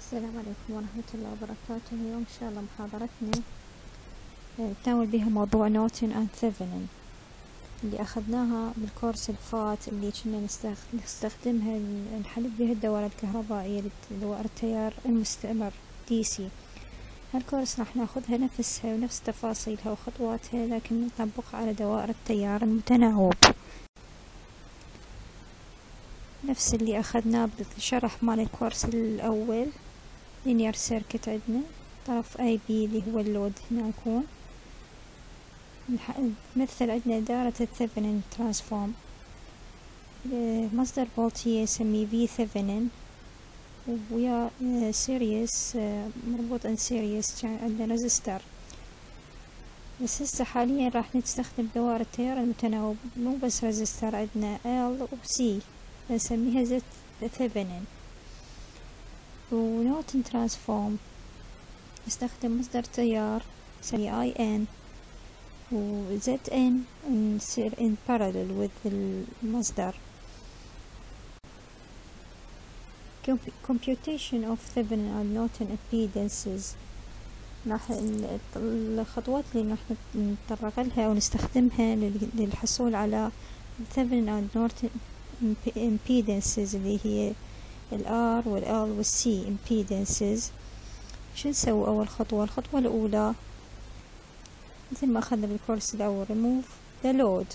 السلام عليكم ورحمة الله وبركاته. اليوم إن شاء الله محاضرتنا نتناول بها موضوع نورتن أند ثيفنين اللي أخذناها بالكورس الفات، اللي كنا نستخدمها نحل بها الدوائر الكهربائية لدوائر التيار المستمر DC. هالكورس راح ناخذها نفسها ونفس تفاصيلها وخطواتها، لكن نطبقها على دوائر التيار المتناوب نفس اللي أخذناه بالشرح مال الكورس الأول. linear circuit عندنا طرف AB اللي هو اللود هنا يكون مثل عندنا دائرة الثيفنين ترانسفورم، مصدر فولتية نسميه V ثيفنين ويا سيريس مربوط ان سيريس عندنا ريزستر. بس هسه حاليا راح نستخدم دوائر التيار المتناوب، مو بس ريزستر، عندنا L و C نسميها Z ثيفنين. ونورتن ترانسفورم نستخدم مصدر تيار نسميه IN و ZN نصير in parallel with المصدر. computation of Thevenin and Norton impedances، راح الخطوات اللي راح نتطرق لها ونستخدمها للحصول على Thevenin and Norton impedances اللي هي R وال C impedances. شو نسوي أول خطوة؟ الخطوة الأولى مثل ما أخذنا بالكورس الأول remove the load،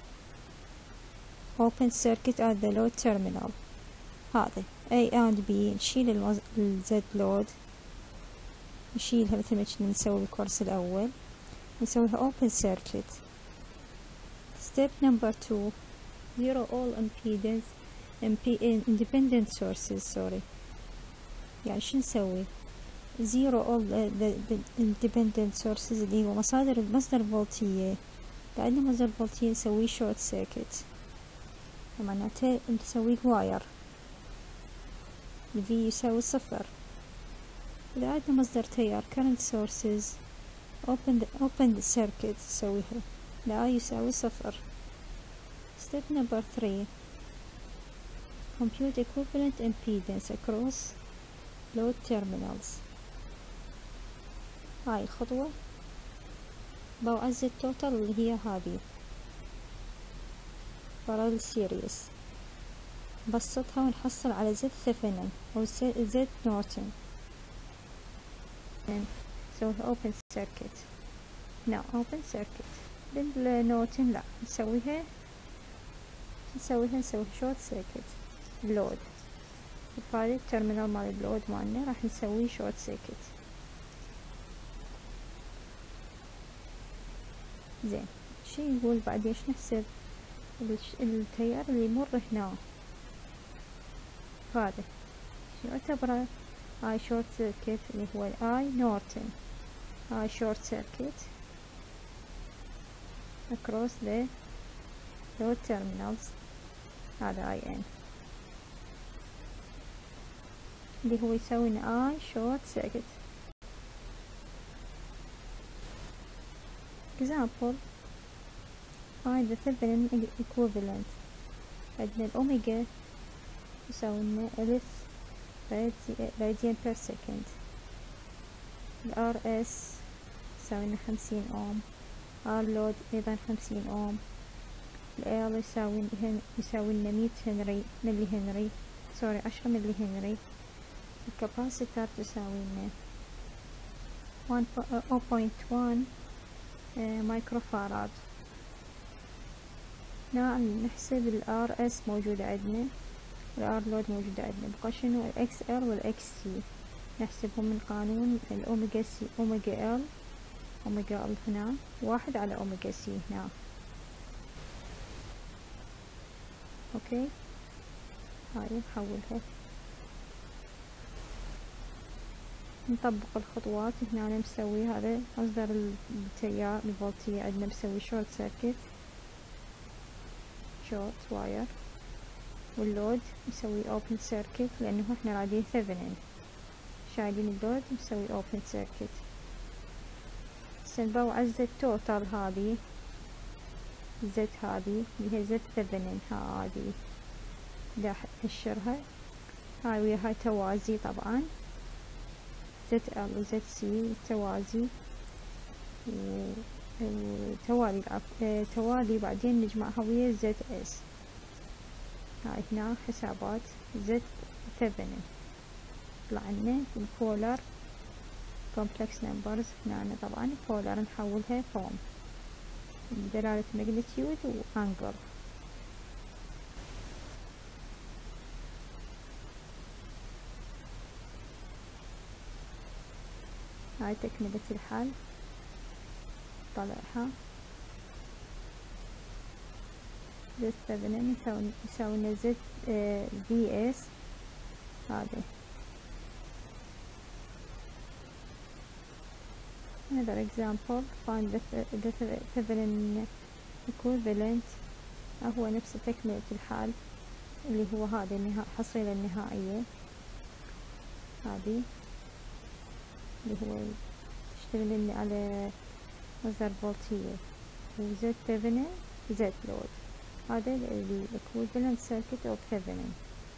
open circuit at the load terminal. هذا A and B نشيل Z load، نشيلها مثل ما كنا نسوي بالكورس الأول، نسويها open circuit. step number 2 zero all impedance independent sources يعني شو نسوي؟ zero all the independent sources اللي هو مصدر فولتية. عندنا مصدر فولتية نسويه short circuit، معناته نسويه واير V يساوي 0. إذا عندنا مصدر تيار current sources open the circuit نسويها I يساوي 0. step number 3 compute equivalent impedance across load terminals. هاي الخطوة بوعز التوتال اللي هي هذه parallel series، نبسطها ونحصل على Z ثيفنين أو Z نورتن. نسويها open circuit open circuit. بالنورتن لا نسويها short circuit. اللود هذا الترمينال مال اللود مالنا راح نسويه short circuit. زين، شي يقول بعد ايش نحسب التيار اللي يمر هنا، هذا شو يعتبره I short circuit اللي هو I نورتن. I short circuit across the load terminals، هذا IN اللي هو يسوي I short circuit. example find the Thevenin equivalent. عندنا الأوميجا يساوي لنا 1000 راديان per second، ال RS يساوي لنا 50 أوم، R load أيضا 50 أوم، ال L يساوي لنا 100 هنري ملي هنري 10 ملي هنري. الكاباسيتر تساوي لنا 0.1 مايكروفاراد. نحسب ال RS موجودة عندنا وال R load موجودة عندنا، بقى شنو ال XL وال XC نحسبهم من قانون الأوميجا C أوميجا L أوميجا L هنا 1 على أوميجا C هنا. أوكي، هاي نحولها نطبق الخطوات. هنا أنا مسوي هذا مصدر التيار الفولتية عندنا مسوي شورت سيركت شورت واير، واللود مسوي اوبن سيركت لأنه احنا رادين ثيفنين شايلين اللود مسوي اوبن سيركت. سنبو عزة التوتال هذه زد هذه اللي هي زد ثيفنين هذه دا أشرها هاي ويا هاي توازي طبعا زد ال وزد سي توازي وتوالي توالي، بعدين نجمعها ويا زد اس. هاي هنا حسابات زد ثيفنين طلع لنا البولر كومبلكس نمبرز. هنا طبعا بولر نحولها فورم بدلالة ماجنتيود وانجل. هاي تكملة الحل طلعها زد ثيفنين يساوي لنا زد في اس. هذا another example find the Thevenin equivalent. هو نفس تكملة الحال اللي هو هذا الحصيلة النهائية، هذه اللي هو يشتغل لنا على مصدر فولتية وزد ثيفنين زد لود. هذا ال equivalent circuit of Thevenin.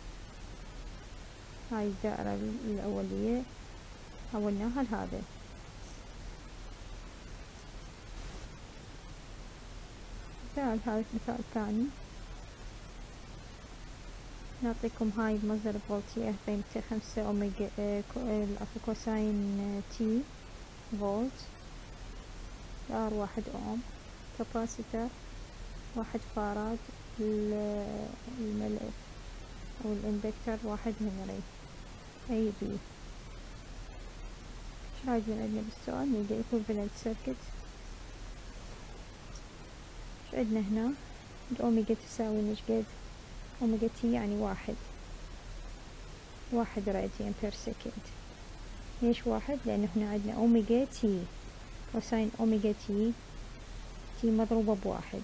هاي الدائرة الأولية حولناها لهذا. هذا مثال ثاني، نعطيكم هاي المصدر الفولتية قيمته 5 أوميجا كوساين تي فولت، ار 1 أوم، كاباسيتر 1 فاراد، الملف أو الاندكتر 1 هنري اي بي. ايش رايدين عندنا بالسؤال؟ نلقى equivalent circuit. ايش عندنا هنا؟ الأوميجا تساوي نش قد؟ أوميجا تي يعني واحد راديان بير سكند. ليش واحد؟ لأنه هنا عندنا أوميجا تي كوساين أوميجا تي مضروبة بواحد.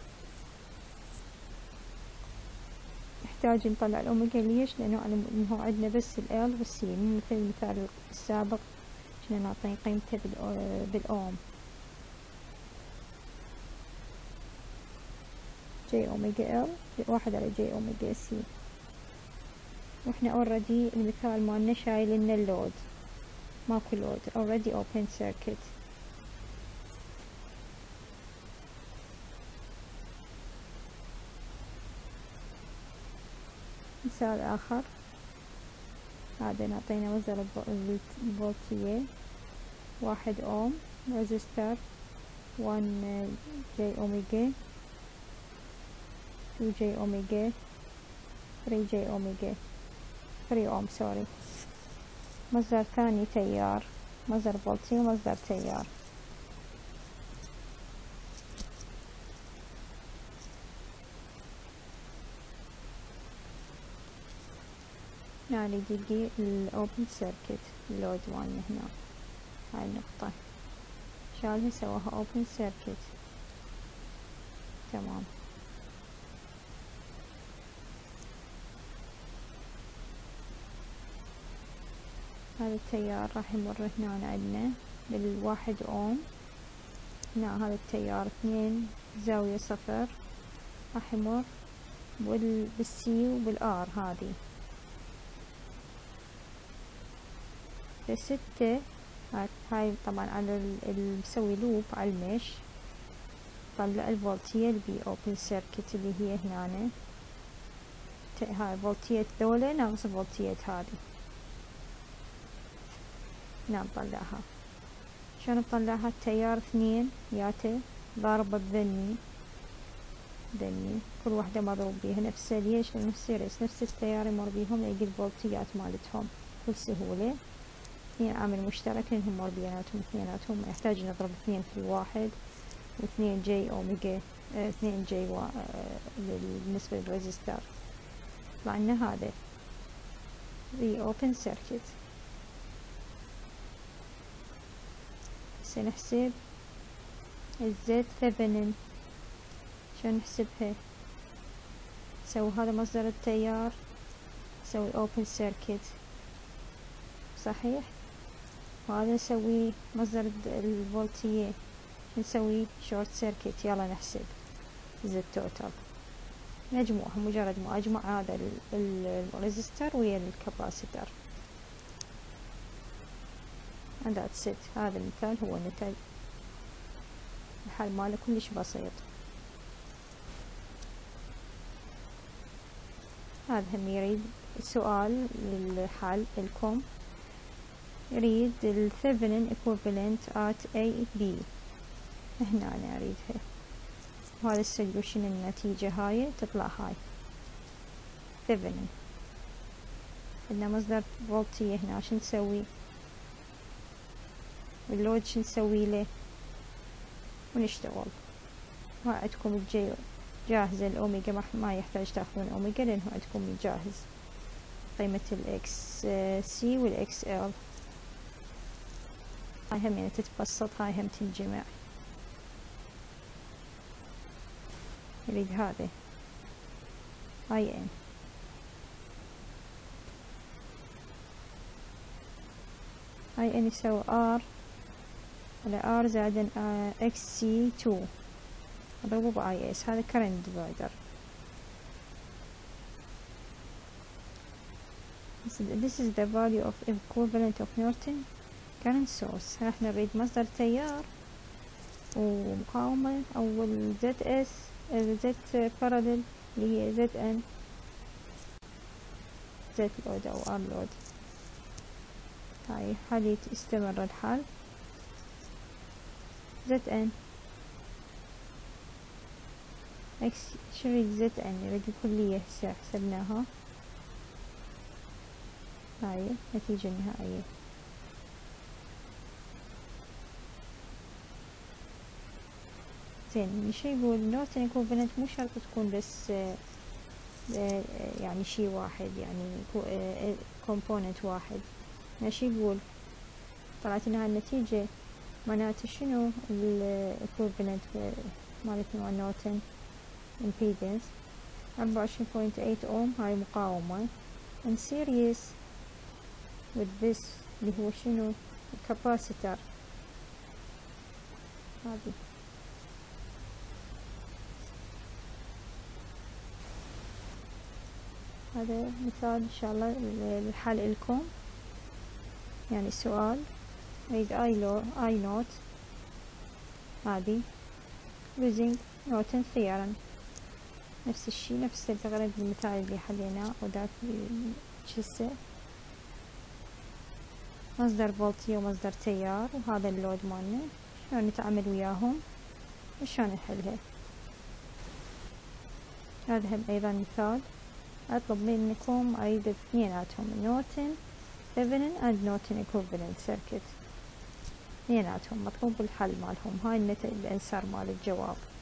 نحتاج نطلع الأوميجا. ليش؟ لأنه عندنا بس ال والسي، مو مثل المثال السابق كنا نعطي قيمته بالأوم. جي أوميجا ال 1 على جي أوميجا سي. واحنا اوريدي المثال مالنا شايل لنا اللود، ماكو لود، اوريدي اوبن سيركت. مثال اخر، هذا نعطينا مصدر الفولتية 1 اوم، ريزستر 1 جي اوميجا، 2 جي اوميجا، 3 جي اوميجا، 3 اوم سوري. مصدر ثاني تيار، مصدر فولتي ومصدر تيار. يعني نلقي الاوبن سيركت اللود مالنا هنا. هاي النقطة شالها سواها اوبن سيركت. تمام. هذا التيار راح يمر هنا عندنا بالواحد اوم. هنا هذا التيار 2 زاوية 0 راح يمر بالسي وبالار. هذه 6. هاي طبعا على مسوي لوب على المش، طلع الفولتية البي اوبن سيركت اللي هي هنا. هاي فولتية ذولا ناقص فولتية هذه. هنا نطلعها. شلون نطلعها؟ التيار 2 ياته ضاربة بذني، كل واحدة مضروب بيها نفسها. ليش؟ لأنه السيريس نفس التيار يمر بيهم، يلقي الفولتيات مالتهم بكل سهولة. 2 عامل مشترك لأنهم مر بيناتهم اثنيناتهم، ما يحتاج نضرب 2 في 1 و2 جي أوميجا 2 جي بالنسبة للريزستار. طلع لنا هذا the open circuit. سنحسب الزد ثيفنين. شلون نحسبها؟ نسوي هذا مصدر التيار، نسوي open circuit صحيح، وهذا نسوي مصدر الفولتية نسوي short circuit. يلا نحسب زد توتال. نجمعهم، مجرد ما اجمع هذا الريزستر ويا الكاباسيتر. and that's it. هذا المثال هو نتاج الحل ماله كلش بسيط. هذا هم يريد سؤال للحل لكم، يريد ال Thevenin equivalent at A B. هنا أنا أريدها، وهذا السوليوشن النتيجة هاي تطلع هاي Thevenin. عندنا مصدر فولتية هنا، شو نسوي؟ واللود شو نسوي له؟ ونشتغل. عندكم جاهزة الأوميجا، ما يحتاج تاخذون أوميجا لأنه عندكم جاهز قيمة الإكس سي والإكس إل. هاي هم يعني تتبسط، هاي هم تنجمع. يريد هذا هاي ان هاي ان يساوي ار على ار زائد اكس سي 2 اضربه باي اس. هذا current divider. This is the value of equivalent of Norton current source. احنا نريد مصدر تيار ومقاومة أو ال ZS Z parallel اللي هي ZN Z load أو R load. هاي حالة استمر الحال ZN X. شو يريد ZN؟ يريد الكلية هسه حسبناها. هاي النتيجة النهائية. زين شي يقول نورتن ايكوفالنت مو شرط تكون بس يعني شي واحد، يعني كومبوننت واحد. ماشي يقول طلعت لنا النتيجة معناته شنو الايكوفالنت مالتنا مال نورتن امبيدنس 24.8 اوم. هاي مقاومة in series with this اللي هو شنو الكاباسيتر. هذه هذا مثال ان شاء الله الحل لكم. يعني السؤال ريد اي نوت هذه using نورتن ثيورم. نفس الشي نفس تقريبا المثال اللي حليناه وذاك شسه مصدر فولتية ومصدر تيار وهذا اللود مالنا. شلون نتعامل وياهم وشلون نحلها. هذا هم ايضا مثال اطلب منكم اريد اثنيناتهم نورتن ثيفنين اند نورتن ايكوفالنت سيركت اثنيناتهم مطلوب الحل مالهم. هاي الانسر مال الجواب.